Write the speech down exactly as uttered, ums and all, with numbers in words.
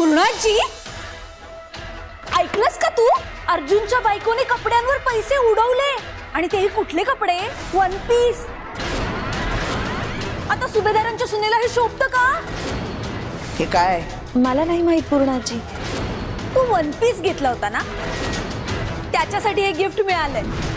पूर्णाजी, ऐकलंस का तू? अर्जुनच्या बायकोने कपड्यांवर पैसे उडवले आणि तेही कुठले कपडे? One piece. आता सुभेदारांच्या सुनेला हे शोभतं का? हे काय? मला नाही माहित पूर्णाजी. तू वन पीस घेतला होता ना, त्याच्यासाठी हे गिफ्ट मिळालंय.